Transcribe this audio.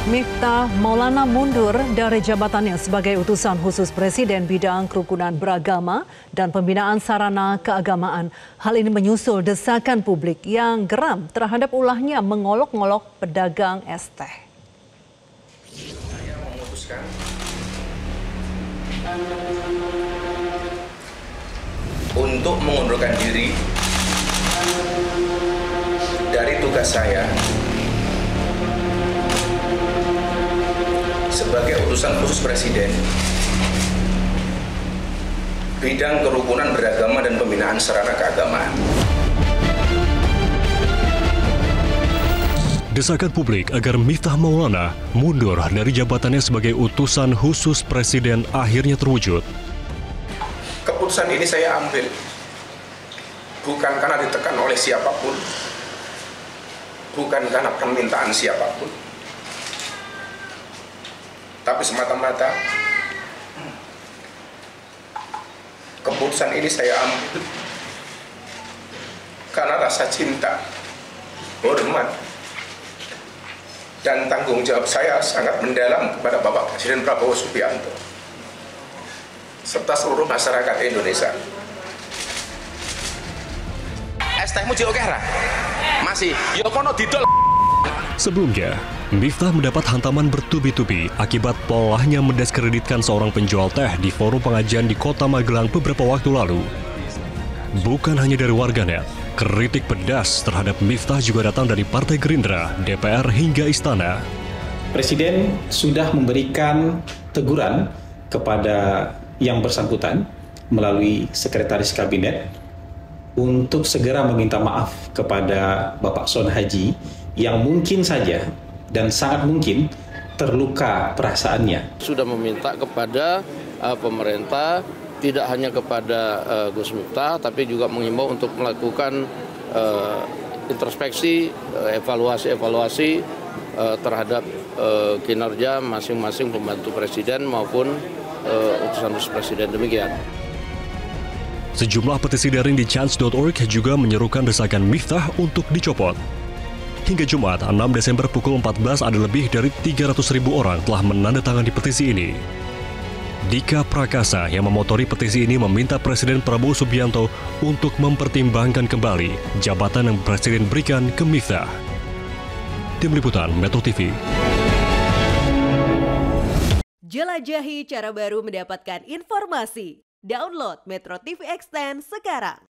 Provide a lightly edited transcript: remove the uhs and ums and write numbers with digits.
Miftah Maulana mundur dari jabatannya sebagai utusan khusus Presiden bidang kerukunan beragama dan pembinaan sarana keagamaan. Hal ini menyusul desakan publik yang geram terhadap ulahnya mengolok-ngolok pedagang es teh. Saya memutuskan untuk mengundurkan diri dari tugas saya sebagai utusan khusus Presiden bidang kerukunan beragama dan pembinaan sarana keagamaan. Desakan publik agar Miftah Maulana mundur dari jabatannya sebagai utusan khusus Presiden akhirnya terwujud. Keputusan ini saya ambil bukan karena ditekan oleh siapapun, bukan karena permintaan siapapun, tapi semata-mata keputusan ini saya ambil karena rasa cinta, hormat, dan tanggung jawab saya sangat mendalam kepada Bapak Presiden Prabowo Subianto serta seluruh masyarakat Indonesia. Es tehmu jauh kera? Masih? Ya kono didol. Sebelumnya, Miftah mendapat hantaman bertubi-tubi akibat polahnya mendiskreditkan seorang penjual teh di forum pengajian di Kota Magelang beberapa waktu lalu. Bukan hanya dari warganet, kritik pedas terhadap Miftah juga datang dari Partai Gerindra, DPR hingga Istana. Presiden sudah memberikan teguran kepada yang bersangkutan melalui Sekretaris Kabinet untuk segera meminta maaf kepada Bapak Son Haji yang mungkin saja dan sangat mungkin terluka perasaannya. Sudah meminta kepada pemerintah, tidak hanya kepada Gus Miftah, tapi juga mengimbau untuk melakukan introspeksi, evaluasi terhadap kinerja masing-masing pembantu presiden maupun utusan khusus presiden. Demikian. Sejumlah petisi daring di chance.org juga menyerukan desakan Miftah untuk dicopot. Hingga Jumat, 6 Desember pukul 14 ada lebih dari 300.000 orang telah menandatangani petisi ini. Dika Prakasa yang memotori petisi ini meminta Presiden Prabowo Subianto untuk mempertimbangkan kembali jabatan yang Presiden berikan ke Miftah. Tim Liputan Metro TV. Jelajahi cara baru mendapatkan informasi. Download Metro TV Extend sekarang.